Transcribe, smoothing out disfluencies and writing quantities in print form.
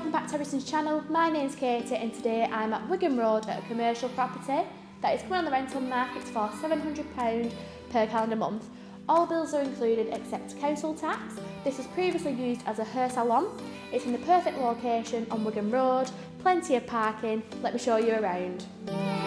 welcome back to Harrison's channel. My name's Katie and today I'm at Wigan Road at a commercial property that is coming on the rental market for £700 per calendar month. All bills are included except council tax. This was previously used as a hair salon. It's in the perfect location on Wigan Road, plenty of parking. Let me show you around.